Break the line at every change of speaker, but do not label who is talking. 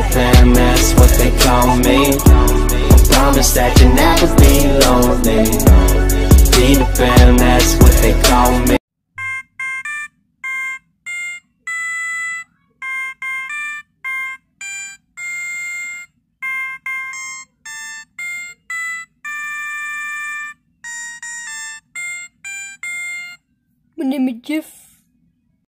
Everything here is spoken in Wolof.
Peter Pan, that's what they call me. Promise that you'll never be lonely. Peter Pan, that's what they call me.
My name is Jeff.